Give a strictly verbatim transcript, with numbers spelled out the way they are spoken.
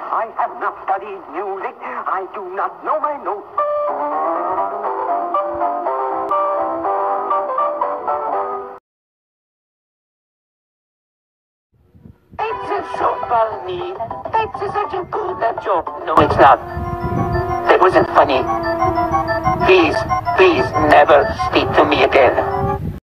I have not studied music. I do not know my notes. It's a softball knee. That's such a good joke. No, it's not. That wasn't funny. Please, please never speak to me again.